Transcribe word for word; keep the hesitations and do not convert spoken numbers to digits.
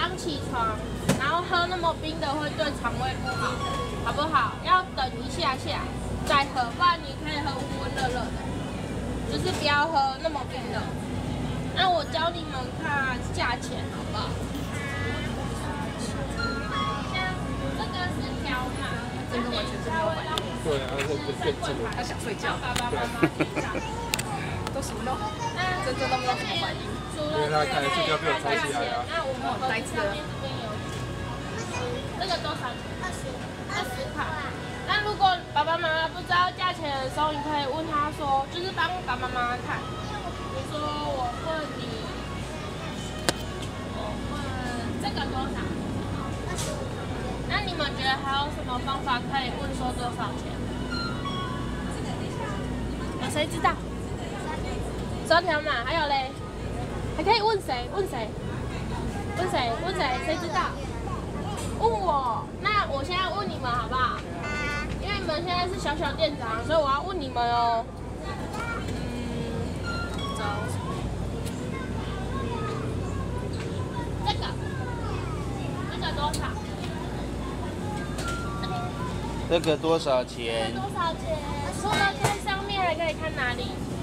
刚起床，然后喝那么冰的会对肠胃不好，好不好？要等一下下再喝，不然你可以喝温温热热的，就是不要喝那么冰的。那我教你们看价钱，好不好？像这个是条码，这个完全是没有反应。 对啊，这这这这个。 他想睡觉。 爸爸妈妈听到。 都什么都，真正都没有什么反应。 因为他看睡觉被我吵起来了。 那我们呆子了。这个多少钱？二十，二十块。那如果爸爸妈妈不知道价钱的时候，你可以问他说，就是帮爸爸妈妈看。比如说我问你，我问这个多少？那你们觉得还有什么方法可以问说多少钱？有谁知道？收条码，还有嘞，还可以问谁？问谁？问谁？问谁？谁知道？问我。那我现在问你们好不好？因为你们现在是小小店长，所以我要问你们哦。嗯，找这个，这个多少？ 这个多少钱？ 多少钱？除了看上面，还可以看哪里？